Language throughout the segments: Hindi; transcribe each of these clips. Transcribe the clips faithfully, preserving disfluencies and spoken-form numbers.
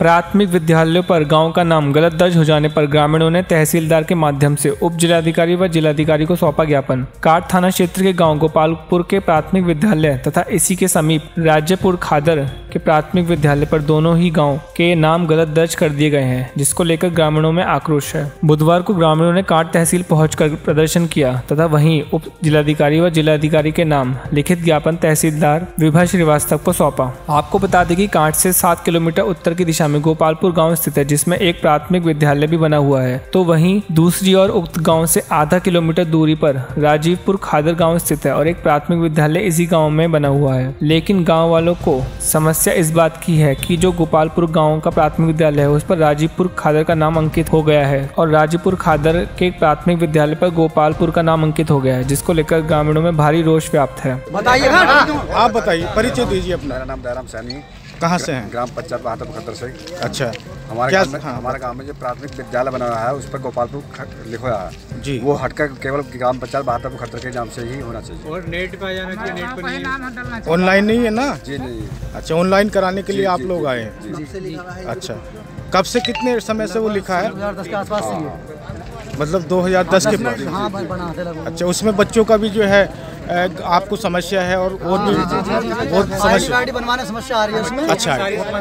प्राथमिक विद्यालयों पर गांव का नाम गलत दर्ज हो जाने पर ग्रामीणों ने तहसीलदार के माध्यम से उप जिलाधिकारी व जिलाधिकारी को सौंपा ज्ञापन। काट थाना क्षेत्र के गांव गोपालपुर के प्राथमिक विद्यालय तथा इसी के समीप राज्यपुर खादर के प्राथमिक विद्यालय पर दोनों ही गांव के नाम गलत दर्ज कर दिए गए हैं, जिसको लेकर ग्रामीणों में आक्रोश है। बुधवार को ग्रामीणों ने काट तहसील पहुंचकर प्रदर्शन किया तथा वहीं उप जिलाधिकारी व जिलाधिकारी के नाम लिखित ज्ञापन तहसीलदार विभा श्रीवास्तव को सौंपा। आपको बता दें कि काट से सात किलोमीटर उत्तर की दिशा में गोपालपुर गांव स्थित है, जिसमें एक प्राथमिक विद्यालय भी बना हुआ है। तो वहीं दूसरी ओर उक्त गांव से आधा किलोमीटर दूरी पर राजीवपुर खादर गांव स्थित है और एक प्राथमिक विद्यालय इसी गांव में बना हुआ है। लेकिन गांव वालों को समस्या इस बात की है कि जो गोपालपुर गांव का प्राथमिक विद्यालय है उस पर राजीवपुर खादर का नाम अंकित हो गया है और राजीवपुर खादर के प्राथमिक विद्यालय पर गोपालपुर का नाम अंकित हो गया है, जिसको लेकर ग्रामीणों में भारी रोष व्याप्त है। बताइए, आप बताइए, परिचय दीजिए अपना। मेरा नाम दयाराम सैनी। कहाँ से हैं? ग्राम पंचायत बहादुर खतर से। अच्छा, हमारे गांव में हाँ। हमारे गांव में जो प्राथमिक विद्यालय बना हुआ है उस पर गोपालपुर लिखा हुआ है जी, वो हटकर केवल ग्राम पंचायत बहादुर खतर के नाम से ही होना चाहिए और नेट पे जाना चाहिए। नेट पर नहीं, ऑनलाइन नहीं है ना जी? नहीं। अच्छा, ऑनलाइन कराने के लिए आप लोग आए हैं? अच्छा, कब से कितने समय से वो लिखा है? दो हज़ार दस के आसपास से ही, मतलब दो हज़ार दस के पास। हाँ, बना थे लगभग। अच्छा, उसमें बच्चों का भी जो है आपको समस्या है और और भी बहुत समस्या बनवाने समस्या आ रही है उसमें। अच्छा,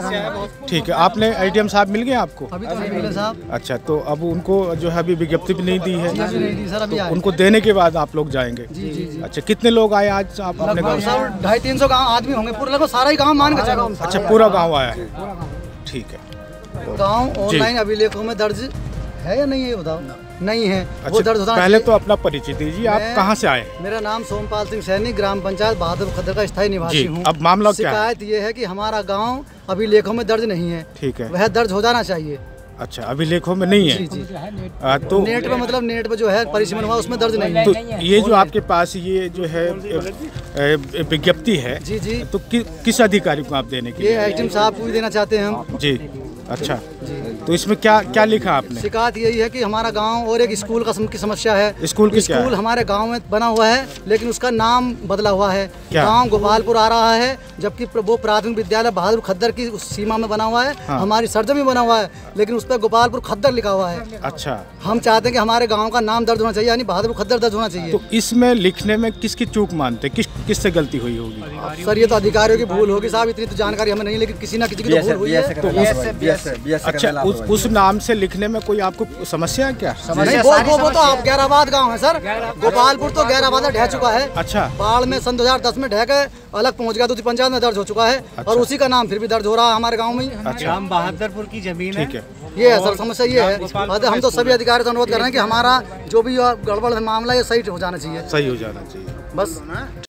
ठीक है। आपने एडीएम साहब मिल गए आपको? अभी तो नहीं मिले साहब। अच्छा, तो अब उनको जो है अभी विज्ञप्ति भी नहीं दी है, नहीं दी सर, अभी तो उनको देने के बाद आप लोग जाएंगे? जी जी जी। अच्छा, कितने लोग आए आज आप अपने गाँव से? ढाई तीन सौ गाँव आदमी होंगे, पूरा लगभग सारा ही गाँव मान के चलो। अच्छा, पूरा गाँव आया है, ठीक है। गाँव ऑनलाइन अभिलेखों में दर्ज है या नहीं है, बताओ? नहीं है। अच्छा, वो दर्ज होता पहले तो अपना परिचय दीजिए, आप कहाँ से आए? मेरा नाम सोमपाल सिंह सैनी, ग्राम पंचायत बहादुर खतर का स्थायी निवासी हूँ। अब मामला क्या है? शिकायत ये है कि हमारा गांव अभिलेखों में दर्ज नहीं है। ठीक है, वह दर्ज हो जाना चाहिए। अच्छा, अभिलेखों में नहीं है? जी जी। आ, तो नेट पे मतलब नेट पे जो है परिसीमन हुआ उसमें दर्ज नहीं है। तो ये जो आपके पास ये जो है विज्ञप्ति है जी जी, तो कि, किस अधिकारी को आप देने के लिए? ये एसडीएम साहब को देना चाहते हैं हम जी। अच्छा जी, तो इसमें क्या क्या लिखा आपने? शिकायत यही है कि हमारा गांव और एक स्कूल का की समस्या है। स्कूल की स्कूल क्या? हमारे गांव में बना हुआ है लेकिन उसका नाम बदला हुआ है। गांव गोपालपुर आ रहा है जबकि वो प्राथमिक विद्यालय बहादुर खद्दर की उस सीमा में बना हुआ है। हाँ। हमारी सरजमी में बना हुआ है लेकिन उस पर गोपालपुर खद्दर लिखा हुआ है। अच्छा, हम चाहते हैं कि हमारे गाँव का नाम दर्ज होना चाहिए, यानी बहादुर खद्दर दर्ज होना चाहिए। तो इसमें लिखने में किसकी चूक मानते, किस किससे गलती हुई होगी? सर, ये तो अधिकारियों की भूल होगी साहब, इतनी तो जानकारी हमें नहीं, लेकिन किसी ना किसी की तो भूल हुई है। अच्छा, उस, उस नाम से लिखने में कोई आपको समस्या है क्या? नहीं, वो वो वो तो आप गैराबाद गांव है सर, गोपालपुर तो गैराबाद ढह चुका है। अच्छा, बाढ़ में सन दो हज़ार दस में ढह के अलग पहुंच गया, दूसरी पंचायत में दर्ज हो चुका है। अच्छा। और उसी का नाम फिर भी दर्ज हो रहा है हमारे गांव में। अच्छा, बहादुरपुर की जमीन है। ठीक है, ये है सर समस्या, ये है। हम तो सभी अधिकारी से अनुरोध कर रहे हैं कि हमारा जो भी गड़बड़ मामला है सही हो जाना चाहिए, सही हो जाना चाहिए बस।